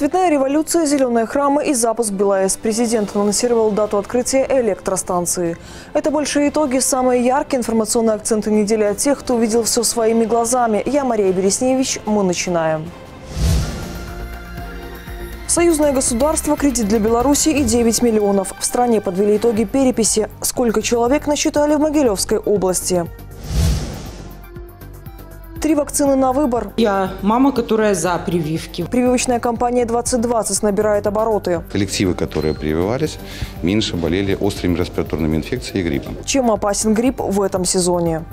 Цветная революция, зеленые храмы и запуск БелАЭС. Президент анонсировал дату открытия электростанции. Это большие итоги, самые яркие информационные акценты недели от тех, кто увидел все своими глазами. Я Мария Бересневич. Мы начинаем. Союзное государство, кредит для Беларуси и 9 миллионов. В стране подвели итоги переписи. Сколько человек насчитали в Могилевской области? 3 вакцины на выбор. Я мама, которая за прививки. Прививочная кампания 2020 набирает обороты. Коллективы, которые прививались, меньше болели острыми респираторными инфекциями и гриппом. Чем опасен грипп в этом сезоне?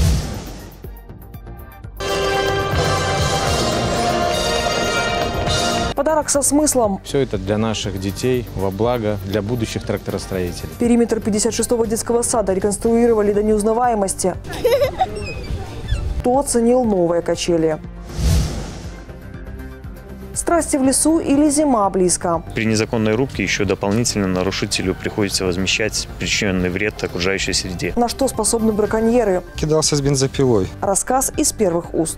Подарок со смыслом. Все это для наших детей, во благо, для будущих тракторостроителей. Периметр 56-го детского сада реконструировали до неузнаваемости. Кто оценил новые качели? Страсти в лесу или зима близко? При незаконной рубке еще дополнительно нарушителю приходится возмещать причиненный вред окружающей среде. На что способны браконьеры? Кидался с бензопилой. Рассказ из первых уст.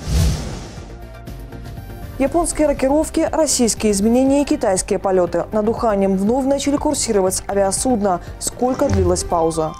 Японские рокировки, российские изменения и китайские полеты. Над Уханем вновь начали курсировать авиасудна. Сколько длилась пауза?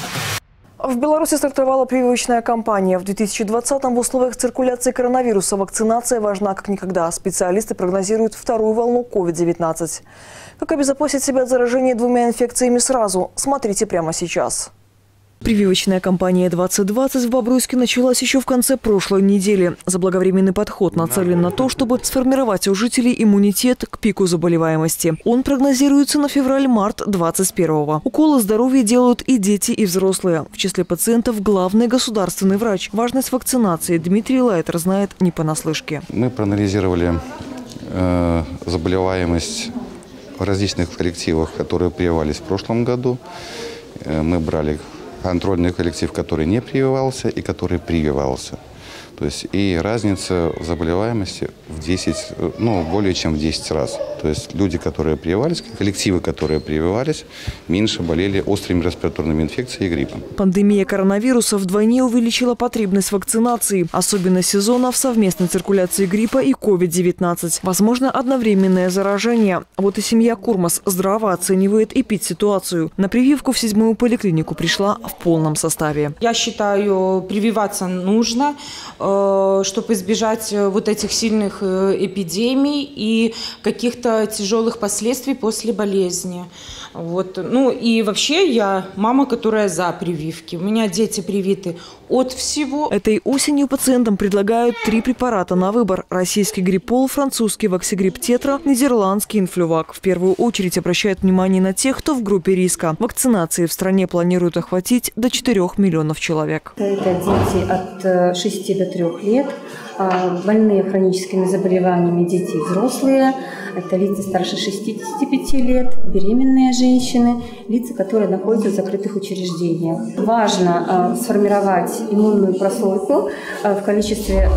В Беларуси стартовала прививочная кампания. В 2020-м в условиях циркуляции коронавируса вакцинация важна как никогда. Специалисты прогнозируют вторую волну COVID-19. Как обезопасить себя от заражения 2 инфекциями сразу? Смотрите прямо сейчас. Прививочная кампания 2020 в Бобруйске началась еще в конце прошлой недели. Заблаговременный подход нацелен на то, чтобы сформировать у жителей иммунитет к пику заболеваемости. Он прогнозируется на февраль-март 2021-го. Уколы здоровья делают и дети, и взрослые. В числе пациентов главный государственный врач. Важность вакцинации Дмитрий Лайтер знает не понаслышке. Мы проанализировали заболеваемость в различных коллективах, которые прививались в прошлом году. Мы брали контрольный коллектив, который не прививался и который прививался. То есть и разница в заболеваемости в 10, более чем в 10 раз. То есть люди, которые прививались, коллективы, которые прививались, меньше болели острыми респираторными инфекциями и гриппом. Пандемия коронавируса вдвойне увеличила потребность вакцинации. Особенно сезона в совместной циркуляции гриппа и COVID-19. Возможно, одновременное заражение. Вот и семья Курмас здраво оценивает эпидситуацию. На прививку в 7-ю поликлинику пришла в полном составе. Я считаю, прививаться нужно, чтобы избежать вот этих сильных эпидемий и каких-то тяжелых последствий после болезни. Вот. И вообще я мама, которая за прививки. У меня дети привиты от всего. Этой осенью пациентам предлагают 3 препарата на выбор. Российский гриппол, французский ваксигрипп тетра, нидерландский инфлювак. В первую очередь обращают внимание на тех, кто в группе риска. Вакцинации в стране планируют охватить до 4 миллионов человек. Это дети от 6 до 3 лет, больные хроническими заболеваниями дети и взрослые. Это лица старше 65 лет, беременные женщины, лица, которые находятся в закрытых учреждениях. Важно сформировать иммунную прослойку в количестве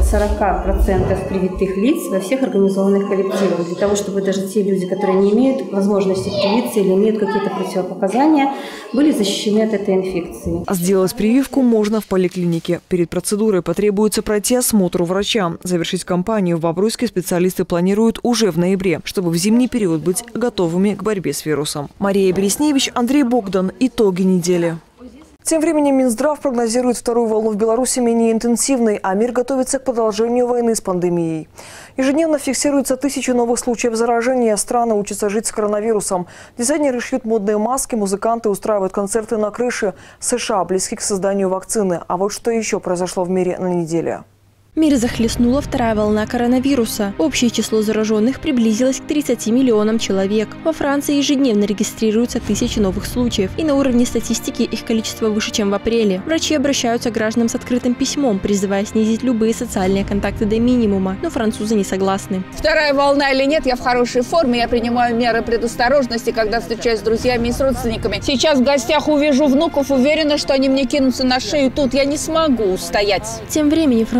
40% привитых лиц во всех организованных коллективах, для того, чтобы даже те люди, которые не имеют возможности привиться или имеют какие-то противопоказания, были защищены от этой инфекции. Сделать прививку можно в поликлинике. Перед процедурой потребуется пройти осмотр у врача. Завершить кампанию в Бобруйске специалисты планируют уже в ноябре, чтобы в зимний период быть готовыми к борьбе с вирусом. Мария Бересневич, Андрей Богдан. Итоги недели. Тем временем Минздрав прогнозирует вторую волну в Беларуси менее интенсивной, а мир готовится к продолжению войны с пандемией. Ежедневно фиксируется 1000 новых случаев заражения. Страны учатся жить с коронавирусом. Дизайнеры шьют модные маски, музыканты устраивают концерты на крыше. США близки к созданию вакцины. А вот что еще произошло в мире на неделе. Мир захлестнула вторая волна коронавируса. Общее число зараженных приблизилось к 30 миллионам человек. Во Франции ежедневно регистрируются 1000 новых случаев. И на уровне статистики их количество выше, чем в апреле. Врачи обращаются к гражданам с открытым письмом, призывая снизить любые социальные контакты до минимума. Но французы не согласны. Вторая волна или нет, я в хорошей форме. Я принимаю меры предосторожности, когда встречаюсь с друзьями и с родственниками. Сейчас в гостях увижу внуков, уверена, что они мне кинутся на шею. Тут я не смогу устоять. Тем временем французские врачи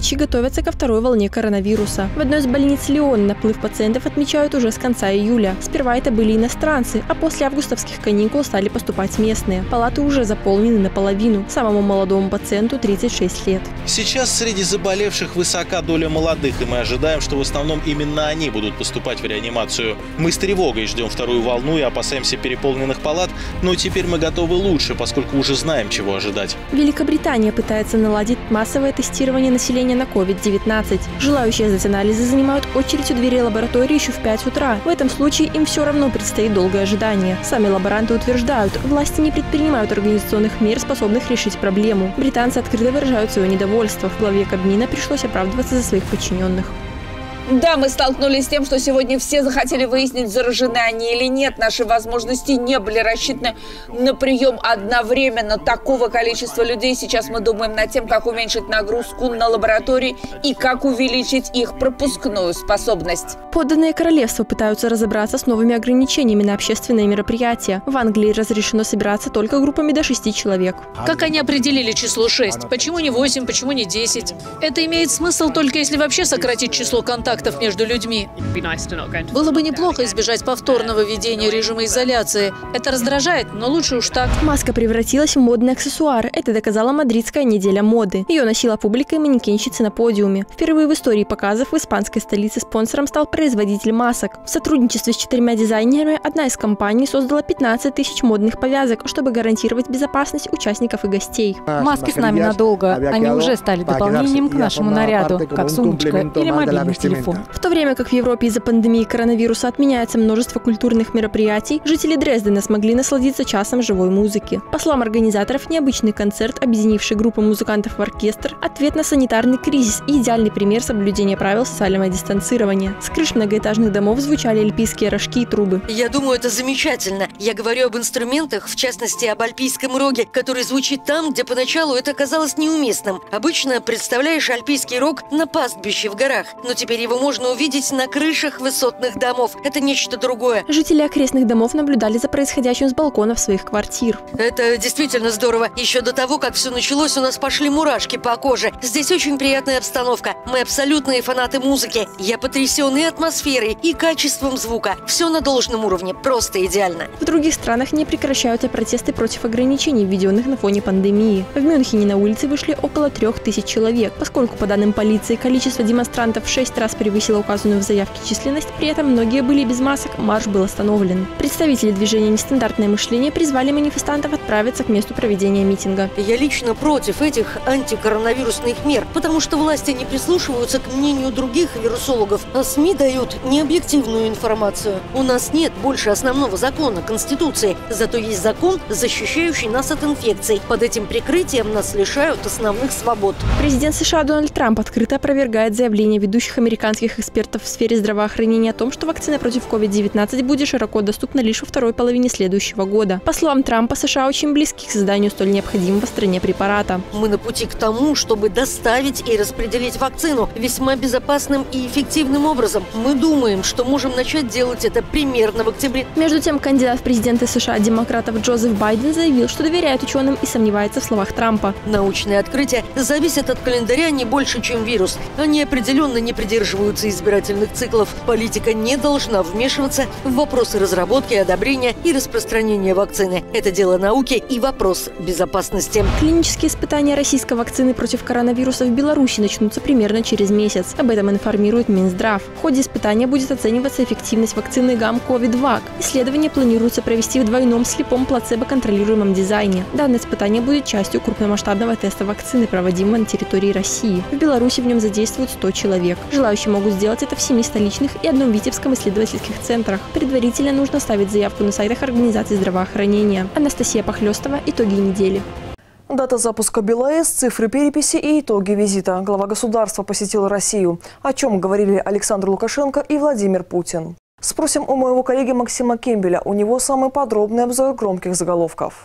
врачи готовятся ко второй волне коронавируса. В одной из больниц Лиона наплыв пациентов отмечают уже с конца июля. Сперва это были иностранцы, а после августовских каникул стали поступать местные. Палаты уже заполнены наполовину. Самому молодому пациенту 36 лет. Сейчас среди заболевших высока доля молодых, и мы ожидаем, что в основном именно они будут поступать в реанимацию. Мы с тревогой ждем вторую волну и опасаемся переполненных палат, но теперь мы готовы лучше, поскольку уже знаем, чего ожидать. Великобритания пытается наладить массовое тестирование населения на COVID-19. Желающие сдать анализы занимают очередь у двери лаборатории еще в 5 утра. В этом случае им все равно предстоит долгое ожидание. Сами лаборанты утверждают, власти не предпринимают организационных мер, способных решить проблему. Британцы открыто выражают свое недовольство. В главе Кабмина пришлось оправдываться за своих подчиненных. Да, мы столкнулись с тем, что сегодня все захотели выяснить, заражены они или нет. Наши возможности не были рассчитаны на прием одновременно такого количества людей. Сейчас мы думаем над тем, как уменьшить нагрузку на лаборатории и как увеличить их пропускную способность. Подданные королевства пытаются разобраться с новыми ограничениями на общественные мероприятия. В Англии разрешено собираться только группами до 6 человек. Как они определили число 6? Почему не 8, почему не 10? Это имеет смысл только если вообще сократить число контактов между людьми. Было бы неплохо избежать повторного введения режима изоляции. Это раздражает, но лучше уж так. Маска превратилась в модный аксессуар. Это доказала мадридская неделя моды. Ее носила публика и манекенщицы на подиуме. Впервые в истории показов в испанской столице спонсором стал производитель масок. В сотрудничестве с 4 дизайнерами одна из компаний создала 15 тысяч модных повязок, чтобы гарантировать безопасность участников и гостей. Маски с нами надолго. Они уже стали дополнением к нашему наряду, как сумочка или мобильный телефон. В то время как в Европе из-за пандемии коронавируса отменяется множество культурных мероприятий, жители Дрездена смогли насладиться часом живой музыки. По словам организаторов, необычный концерт, объединивший группу музыкантов в оркестр, ответ на санитарный кризис и идеальный пример соблюдения правил социального дистанцирования. С крыш многоэтажных домов звучали альпийские рожки и трубы. Я думаю, это замечательно. Я говорю об инструментах, в частности, об альпийском роге, который звучит там, где поначалу это казалось неуместным. Обычно представляешь альпийский рог на пастбище в горах, но теперь его можно увидеть на крышах высотных домов. Это нечто другое. Жители окрестных домов наблюдали за происходящим с балконов своих квартир. Это действительно здорово. Еще до того, как все началось, у нас пошли мурашки по коже. Здесь очень приятная обстановка. Мы абсолютные фанаты музыки. Я потрясен и атмосферой, и качеством звука. Все на должном уровне. Просто идеально. В других странах не прекращаются протесты против ограничений, введенных на фоне пандемии. В Мюнхене на улице вышли около 3000 человек. Поскольку, по данным полиции, количество демонстрантов в 6 раз превысило указанную в заявке численность, при этом многие были без масок, марш был остановлен. Представители движения «Нестандартное мышление» призвали манифестантов отправиться к месту проведения митинга. Я лично против этих антикоронавирусных мер, потому что власти не прислушиваются к мнению других вирусологов, а СМИ дают необъективную информацию. У нас нет больше основного закона, Конституции, зато есть закон, защищающий нас от инфекций. Под этим прикрытием нас лишают основных свобод. Президент США Дональд Трамп открыто опровергает заявления ведущих американских экспертов в сфере здравоохранения о том, что вакцина против COVID-19 будет широко доступна лишь во второй половине следующего года. По словам Трампа, США очень близки к созданию столь необходимого стране препарата. Мы на пути к тому, чтобы доставить и распределить вакцину весьма безопасным и эффективным образом. Мы думаем, что можем начать делать это примерно в октябре. Между тем, кандидат в президенты США демократов Джозеф Байден заявил, что доверяет ученым и сомневается в словах Трампа. Научные открытия зависят от календаря не больше, чем вирус. Они определенно не придерживаются избирательных циклов. Политика не должна вмешиваться в вопросы разработки, одобрения и распространения вакцины. Это дело науки и вопрос безопасности. Клинические испытания российской вакцины против коронавируса в Беларуси начнутся примерно через месяц. Об этом информирует Минздрав. В ходе испытания будет оцениваться эффективность вакцины ГАМ-КОВИД-ВАК. Исследование планируется провести в двойном слепом плацебо-контролируемом дизайне. Данное испытание будет частью крупномасштабного теста вакцины, проводимого на территории России. В Беларуси в нем задействуют 100 человек. Желающие могут сделать это в 7 столичных и 1 Витебском исследовательских центрах. Предварительно нужно ставить заявку на сайтах организаций здравоохранения. Анастасия Похлёстова. Итоги недели. Дата запуска БелАЭС, цифры переписи и итоги визита. Глава государства посетил Россию. О чем говорили Александр Лукашенко и Владимир Путин. Спросим у моего коллеги Максима Кембеля. У него самый подробный обзор громких заголовков.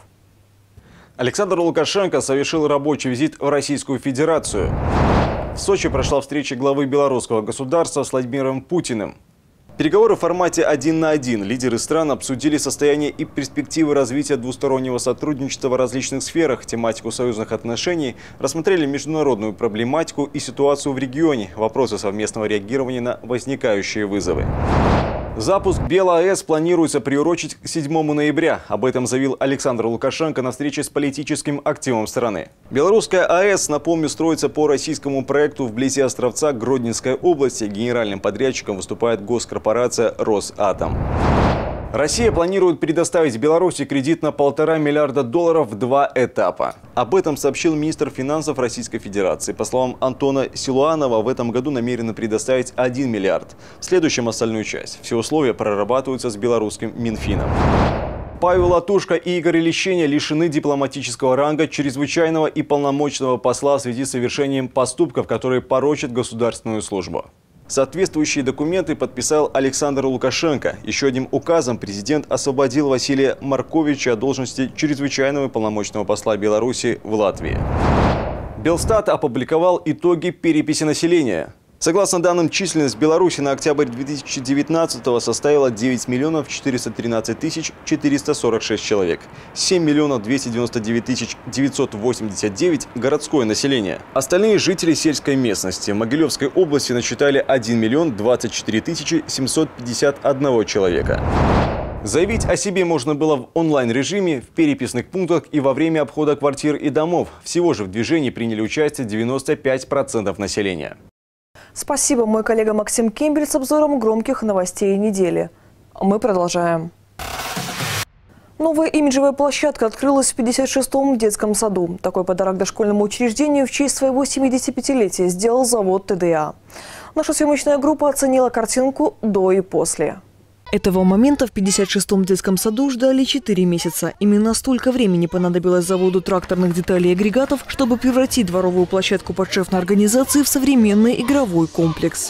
Александр Лукашенко совершил рабочий визит в Российскую Федерацию. В Сочи прошла встреча главы белорусского государства с Владимиром Путиным. Переговоры в формате 1 на 1. Лидеры стран обсудили состояние и перспективы развития двустороннего сотрудничества в различных сферах, тематику союзных отношений, рассмотрели международную проблематику и ситуацию в регионе, вопросы совместного реагирования на возникающие вызовы. Запуск БелАЭС планируется приурочить к 7 ноября. Об этом заявил Александр Лукашенко на встрече с политическим активом страны. Белорусская АЭС, напомню, строится по российскому проекту вблизи Островца Гродненской области. Генеральным подрядчиком выступает госкорпорация «Росатом». Россия планирует предоставить Беларуси кредит на $1,5 миллиарда в 2 этапа. Об этом сообщил министр финансов Российской Федерации. По словам Антона Силуанова, в этом году намерены предоставить 1 миллиард. В следующем остальную часть. Все условия прорабатываются с белорусским Минфином. Павел Латушко и Игорь Лещеня лишены дипломатического ранга чрезвычайного и полномочного посла в связи с совершением поступков, которые порочат государственную службу. Соответствующие документы подписал Александр Лукашенко. Еще одним указом президент освободил Василия Марковича от должности чрезвычайного и полномочного посла Беларуси в Латвии. Белстат опубликовал итоги переписи населения. Согласно данным, численность Беларуси на октябрь 2019 составила 9 413 446 человек. 7 299 989 – городское население. Остальные жители сельской местности. В Могилевской области насчитали 1 024 751 человека. Заявить о себе можно было в онлайн-режиме, в переписных пунктах и во время обхода квартир и домов. Всего же в движении приняли участие 95% населения. Спасибо, мой коллега Максим Кембель с обзором громких новостей недели. Мы продолжаем. Новая имиджевая площадка открылась в 56-м детском саду. Такой подарок дошкольному учреждению в честь своего 75-летия сделал завод ТДА. Наша съемочная группа оценила картинку до и после. Этого момента в 56-м детском саду ждали 4 месяца. Именно столько времени понадобилось заводу тракторных деталей и агрегатов, чтобы превратить дворовую площадку подшефной организации в современный игровой комплекс.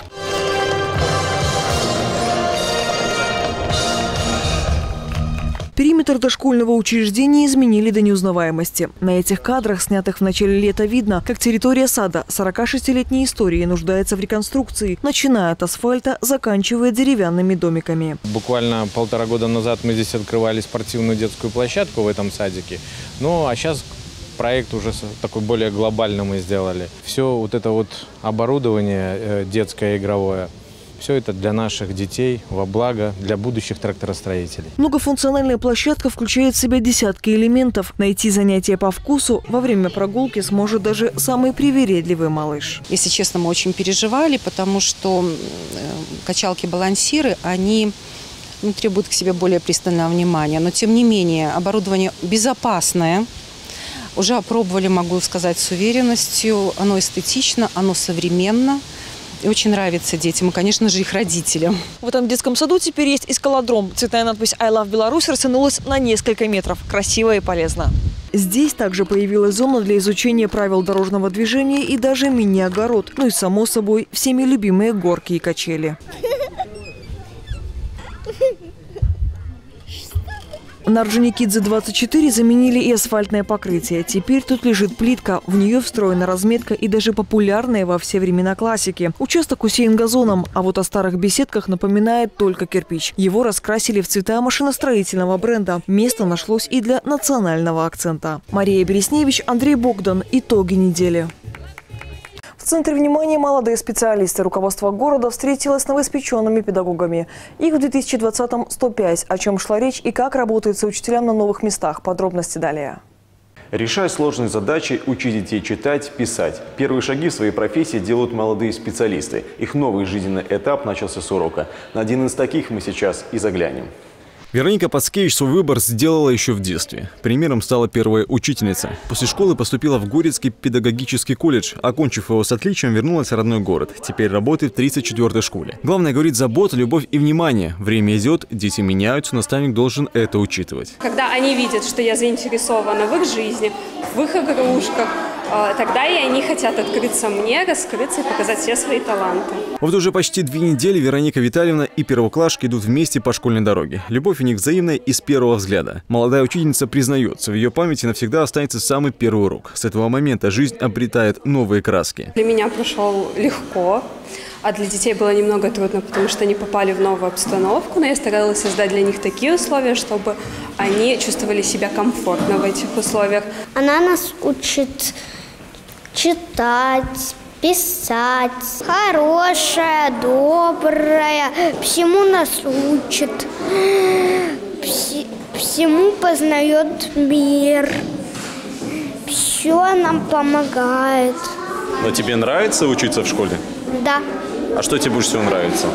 Периметр дошкольного учреждения изменили до неузнаваемости. На этих кадрах, снятых в начале лета, видно, как территория сада 46-летней истории нуждается в реконструкции, начиная от асфальта, заканчивая деревянными домиками. Буквально 1,5 года назад мы здесь открывали спортивную детскую площадку в этом садике. Ну, а сейчас проект уже такой более глобальный мы сделали. Все вот это вот оборудование детское, игровое, все это для наших детей, во благо для будущих тракторостроителей. Многофункциональная площадка включает в себя десятки элементов. Найти занятия по вкусу во время прогулки сможет даже самый привередливый малыш. Если честно, мы очень переживали, потому что качалки-балансиры, они требуют к себе более пристального внимания. Но тем не менее, оборудование безопасное. Уже опробовали, могу сказать с уверенностью. Оно эстетично, оно современно. И очень нравится детям и, конечно же, их родителям. В этом детском саду теперь есть эскалодром. Цветная надпись «I love Belarus» растянулась на несколько метров. Красиво и полезно. Здесь также появилась зона для изучения правил дорожного движения и даже мини-огород. Ну и, само собой, всеми любимые горки и качели. На Орджоникидзе-24 заменили и асфальтное покрытие. Теперь тут лежит плитка, в нее встроена разметка и даже популярные во все времена классики. Участок усеян газоном, а вот о старых беседках напоминает только кирпич. Его раскрасили в цвета машиностроительного бренда. Место нашлось и для национального акцента. Мария Бересневич, Андрей Богдан. Итоги недели. В центре внимания молодые специалисты. Руководство города встретилось с новоиспеченными педагогами. Их в 2020-м 105. О чем шла речь и как работается учителям на новых местах. Подробности далее. Решая сложные задачи, учить детей читать, писать. Первые шаги в своей профессии делают молодые специалисты. Их новый жизненный этап начался с урока. На один из таких мы сейчас и заглянем. Вероника Пацкевич свой выбор сделала еще в детстве. Примером стала первая учительница. После школы поступила в Горецкий педагогический колледж. Окончив его с отличием, вернулась в родной город. Теперь работает в 34-й школе. Главное, говорит, забота, любовь и внимание. Время идет, дети меняются, наставник должен это учитывать. Когда они видят, что я заинтересована в их жизни, в их игрушках, тогда и они хотят открыться мне, раскрыться и показать все свои таланты. Вот уже почти 2 недели Вероника Витальевна и первоклашки идут вместе по школьной дороге. Любовь у них взаимная и с первого взгляда. Молодая учительница признается, в ее памяти навсегда останется самый первый урок. С этого момента жизнь обретает новые краски. Для меня прошел легко. А для детей было немного трудно, потому что они попали в новую обстановку, но я старалась создать для них такие условия, чтобы они чувствовали себя комфортно в этих условиях. Она нас учит читать, писать. Хорошая, добрая, всему нас учит, всему познает мир, все нам помогает. Но тебе нравится учиться в школе? Да. А что тебе больше всего нравится?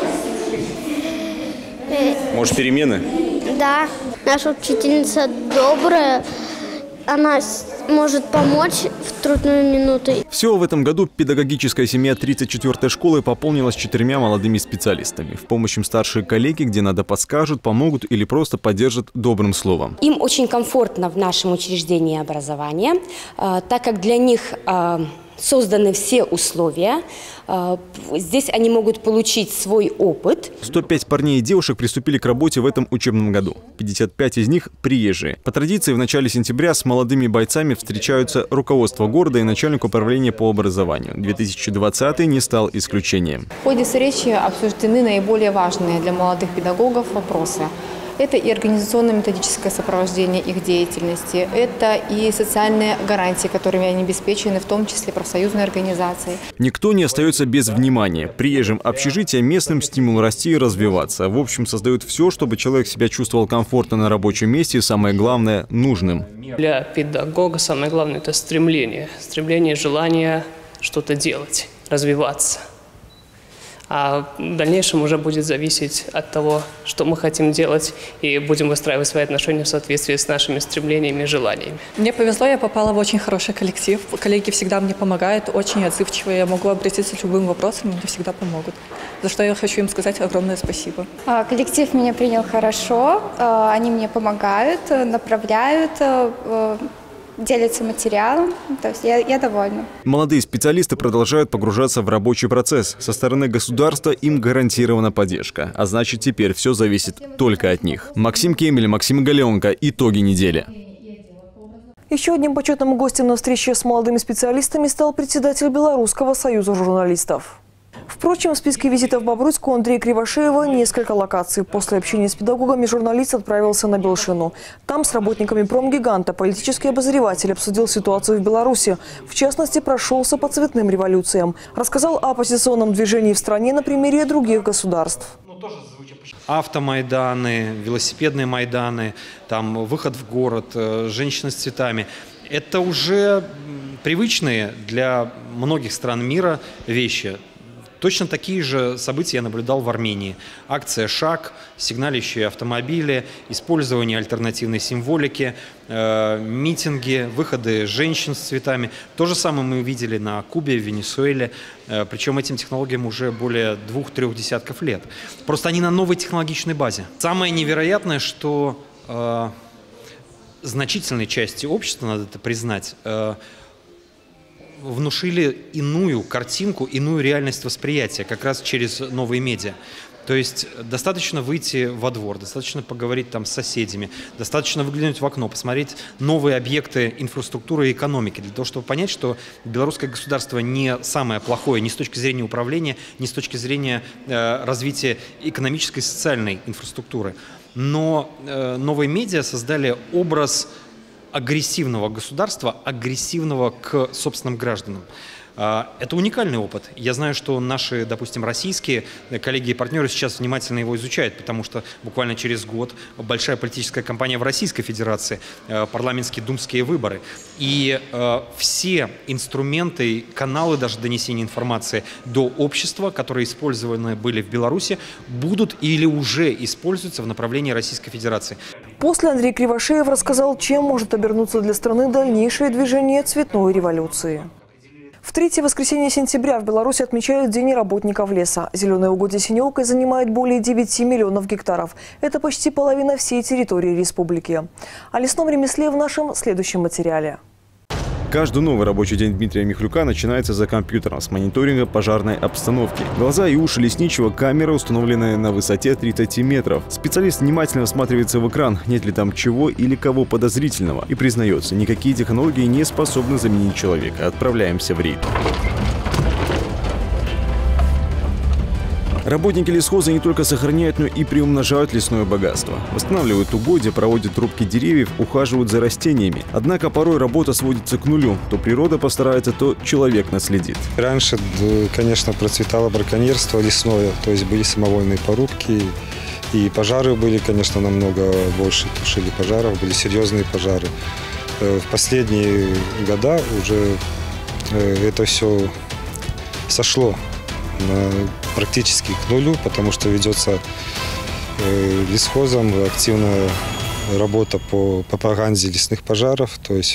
Может, перемены? Да. Наша учительница добрая, она может помочь в трудную минуту. Всего в этом году педагогическая семья 34-й школы пополнилась 4 молодыми специалистами. В помощь им старшие коллеги, где надо, подскажут, помогут или просто поддержат добрым словом. Им очень комфортно в нашем учреждении образования, так как для них созданы все условия. Здесь они могут получить свой опыт. 105 парней и девушек приступили к работе в этом учебном году. 55 из них приезжие. По традиции, в начале сентября с молодыми бойцами встречаются руководство города и начальник управления по образованию. 2020 не стал исключением. В ходе встречи обсуждены наиболее важные для молодых педагогов вопросы. Это и организационно-методическое сопровождение их деятельности, это и социальные гарантии, которыми они обеспечены, в том числе профсоюзной организацией. Никто не остается без внимания. Приезжим общежития местным стимул расти и развиваться. В общем, создают все, чтобы человек себя чувствовал комфортно на рабочем месте и, самое главное, нужным. Для педагога самое главное – это стремление, желание что-то делать, развиваться. А в дальнейшем уже будет зависеть от того, что мы хотим делать, и будем выстраивать свои отношения в соответствии с нашими стремлениями и желаниями. Мне повезло, я попала в очень хороший коллектив. Коллеги всегда мне помогают, очень отзывчивые. Я могу обратиться с любым вопросом, мне всегда помогут. За что я хочу им сказать огромное спасибо. Коллектив меня принял хорошо, они мне помогают, направляют, делятся материалом, то есть я довольна. Молодые специалисты продолжают погружаться в рабочий процесс. Со стороны государства им гарантирована поддержка. А значит, теперь все зависит только от них. Максим Кемель, Максим Галеонко. Итоги недели. Еще одним почетным гостем на встрече с молодыми специалистами стал председатель Белорусского союза журналистов. Впрочем, в списке визитов в Бобруйск у Андрея Кривошеева несколько локаций. После общения с педагогами журналист отправился на Белшину. Там с работниками промгиганта политический обозреватель обсудил ситуацию в Беларуси. В частности, прошелся по цветным революциям. Рассказал о оппозиционном движении в стране на примере других государств. Автомайданы, велосипедные майданы, там выход в город, женщины с цветами. Это уже привычные для многих стран мира вещи. Точно такие же события я наблюдал в Армении. Акция «Шаг», сигналищие автомобили, использование альтернативной символики, митинги, выходы женщин с цветами. То же самое мы видели на Кубе, в Венесуэле. Причем этим технологиям уже более 2-3 десятков лет. Просто они на новой технологичной базе. Самое невероятное, что значительной части общества, надо это признать, внушили иную картинку, иную реальность восприятия, как раз через новые медиа. То есть достаточно выйти во двор, достаточно поговорить там с соседями, достаточно выглянуть в окно, посмотреть новые объекты инфраструктуры и экономики, для того, чтобы понять, что белорусское государство не самое плохое ни с точки зрения управления, ни с точки зрения развития экономической и социальной инфраструктуры. Но новые медиа создали образ агрессивного государства, агрессивного к собственным гражданам. Это уникальный опыт. Я знаю, что наши, допустим, российские коллеги и партнеры сейчас внимательно его изучают, потому что буквально через год большая политическая кампания в Российской Федерации, парламентские думские выборы. И все инструменты, каналы даже донесения информации до общества, которые использованы были в Беларуси, будут или уже используются в направлении Российской Федерации. После Андрей Кривошеев рассказал, чем может обернуться для страны дальнейшее движение цветной революции. В третье воскресенье сентября в Беларуси отмечают День работников леса. Зеленое угодье Синеокой занимает более 9 миллионов гектаров. Это почти половина всей территории республики. О лесном ремесле в нашем следующем материале. Каждый новый рабочий день Дмитрия Михлюка начинается за компьютером с мониторинга пожарной обстановки. Глаза и уши лесничего — камера, установленная на высоте 30 метров. Специалист внимательно всматривается в экран, нет ли там чего или кого подозрительного. И признается, никакие технологии не способны заменить человека. Отправляемся в рейд. Работники лесхоза не только сохраняют, но и приумножают лесное богатство. Восстанавливают угодья, проводят рубки деревьев, ухаживают за растениями. Однако порой работа сводится к нулю. То природа постарается, то человек наследит. Раньше, конечно, процветало браконьерство лесное, то есть были самовольные порубки. И пожары были, конечно, намного больше, тушили пожаров, были серьезные пожары. В последние года уже это все сошло практически к нулю, потому что ведется лесхозом активная работа по пропаганде лесных пожаров, то есть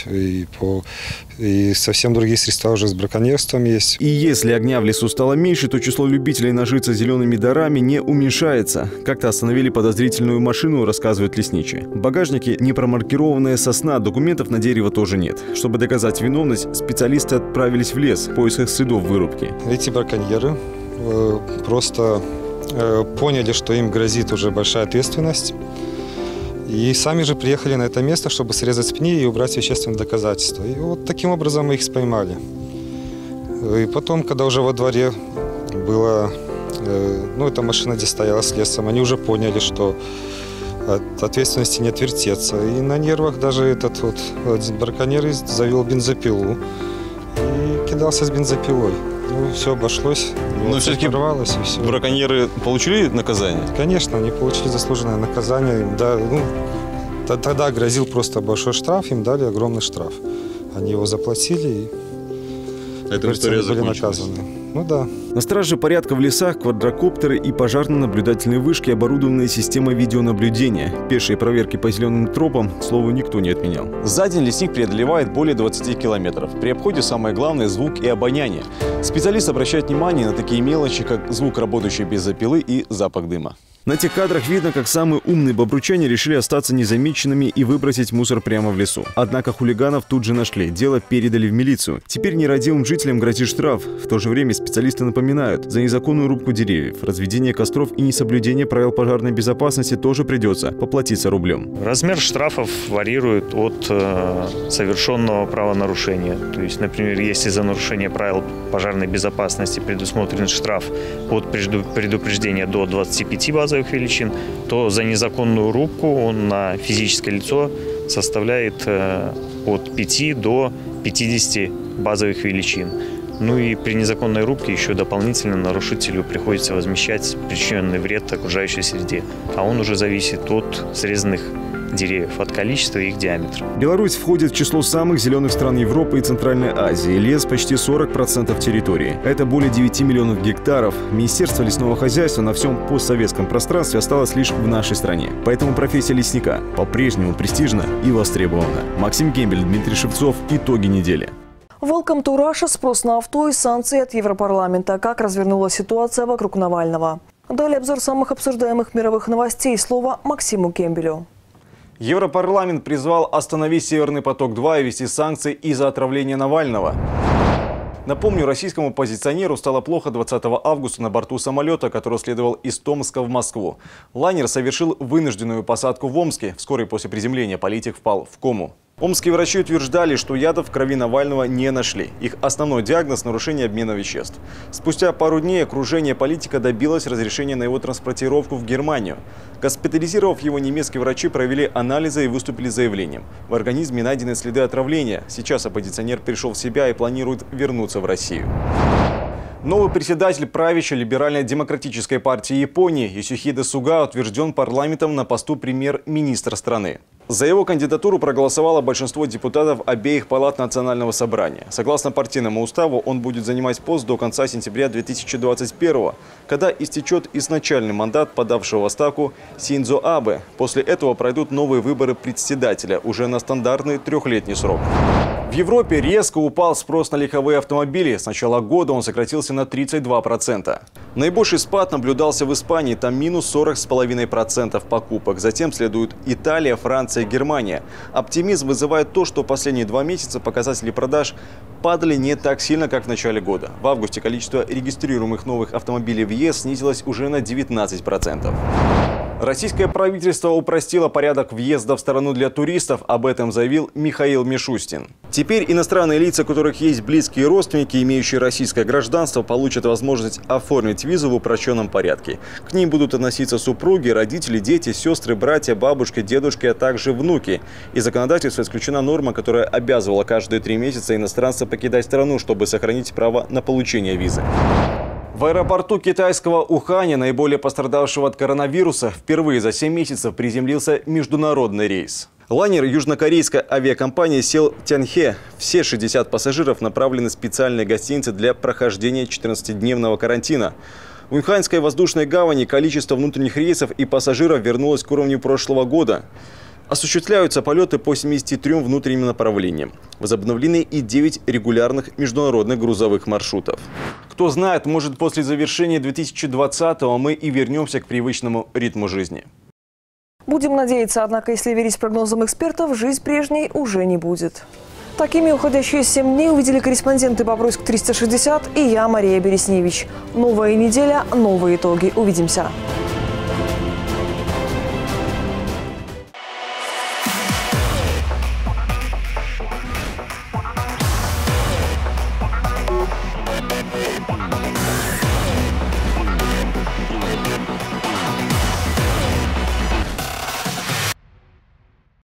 и совсем другие средства уже с браконьерством есть. И если огня в лесу стало меньше, то число любителей нажиться зелеными дарами не уменьшается. Как-то остановили подозрительную машину, рассказывают лесничие. В багажнике непромаркированная сосна, документов на дерево тоже нет. Чтобы доказать виновность, специалисты отправились в лес в поисках следов вырубки. Эти браконьеры просто поняли, что им грозит уже большая ответственность. И сами же приехали на это место, чтобы срезать пни и убрать вещественные доказательства. И вот таким образом мы их поймали. И потом, когда уже во дворе была, эта машина, где стояла с лесом, они уже поняли, что от ответственности не отвертеться. И на нервах даже этот браконьер завел бензопилу и кидался с бензопилой. Все обошлось, но все-таки и все. Браконьеры получили наказание? Конечно, они получили заслуженное наказание. Да, тогда грозил просто большой штраф, им дали огромный штраф. Они его заплатили и эта история были наказаны. Ну да. На страже порядка в лесах квадрокоптеры и пожарно-наблюдательные вышки, оборудованные системой видеонаблюдения. Пешие проверки по зеленым тропам, к слову, никто не отменял. За день лесник преодолевает более 20 километров. При обходе самое главное – звук и обоняние. Специалист обращает внимание на такие мелочи, как звук работающей бензопилы и запах дыма. На этих кадрах видно, как самые умные бобручане решили остаться незамеченными и выбросить мусор прямо в лесу. Однако хулиганов тут же нашли, дело передали в милицию. Теперь нерадивым жителям грозит штраф. В то же время специалисты напоминают, за незаконную рубку деревьев, разведение костров и несоблюдение правил пожарной безопасности тоже придется поплатиться рублем. Размер штрафов варьирует от совершенного правонарушения. То есть, например, если за нарушение правил пожарной безопасности предусмотрен штраф от предупреждения до 25 базовых величин, то за незаконную рубку он на физическое лицо составляет от 5 до 50 базовых величин. Ну и при незаконной рубке еще дополнительно нарушителю приходится возмещать причиненный вред окружающей среде. А он уже зависит от срезанных деревьев, от количества и их диаметра. Беларусь входит в число самых зеленых стран Европы и Центральной Азии. Лес почти 40% территории. Это более 9 миллионов гектаров. Министерство лесного хозяйства на всем постсоветском пространстве осталось лишь в нашей стране. Поэтому профессия лесника по-прежнему престижна и востребована. Максим Кембель, Дмитрий Шевцов. Итоги недели. Welcome to Russia. Спрос на авто и санкции от Европарламента. Как развернулась ситуация вокруг Навального. Далее обзор самых обсуждаемых мировых новостей. Слово Максиму Кембелю. Европарламент призвал остановить «Северный поток-2» и ввести санкции из-за отравления Навального. Напомню, российскому оппозиционеру стало плохо 20 августа на борту самолета, который следовал из Томска в Москву. Лайнер совершил вынужденную посадку в Омске. Вскоре после приземления политик впал в кому. Омские врачи утверждали, что ядов в крови Навального не нашли. Их основной диагноз – нарушение обмена веществ. Спустя пару дней окружение политика добилось разрешения на его транспортировку в Германию. Госпитализировав его, немецкие врачи провели анализы и выступили с заявлением. В организме найдены следы отравления. Сейчас оппозиционер пришел в себя и планирует вернуться в Россию. Новый председатель правящей либерально-демократической партии Японии Йосихиде Суга утвержден парламентом на посту премьер-министра страны. За его кандидатуру проголосовало большинство депутатов обеих палат Национального собрания. Согласно партийному уставу, он будет занимать пост до конца сентября 2021, когда истечет изначальный мандат подавшего в отставку Синдзо Абе. После этого пройдут новые выборы председателя, уже на стандартный 3-летний срок. В Европе резко упал спрос на легковые автомобили. С начала года он сократился на 32%. Наибольший спад наблюдался в Испании, там минус 40,5% покупок. Затем следуют Италия, Франция и Германия. Оптимизм вызывает то, что последние 2 месяца показатели продаж падали не так сильно, как в начале года. В августе количество регистрируемых новых автомобилей в ЕС снизилось уже на 19%. Российское правительство упростило порядок въезда в страну для туристов. Об этом заявил Михаил Мишустин. Теперь иностранные лица, у которых есть близкие родственники, имеющие российское гражданство, получат возможность оформить визу в упрощенном порядке. К ним будут относиться супруги, родители, дети, сестры, братья, бабушки, дедушки, а также внуки. Из законодательства исключена норма, которая обязывала каждые 3 месяца иностранца покидать страну, чтобы сохранить право на получение визы. В аэропорту китайского Уханя, наиболее пострадавшего от коронавируса, впервые за 7 месяцев приземлился международный рейс. Лайнер южнокорейской авиакомпании сел в Тяньхэ. Все 60 пассажиров направлены в специальные гостиницы для прохождения 14-дневного карантина. В Уханьской воздушной гавани количество внутренних рейсов и пассажиров вернулось к уровню прошлого года. Осуществляются полеты по 73 внутренним направлениям. Возобновлены и 9 регулярных международных грузовых маршрутов. Кто знает, может, после завершения 2020-го мы и вернемся к привычному ритму жизни. Будем надеяться, однако, если верить прогнозам экспертов, жизнь прежней уже не будет. Такими уходящие 7 дней увидели корреспонденты «Бобруйск-360» и я, Мария Бересневич. Новая неделя, новые итоги. Увидимся.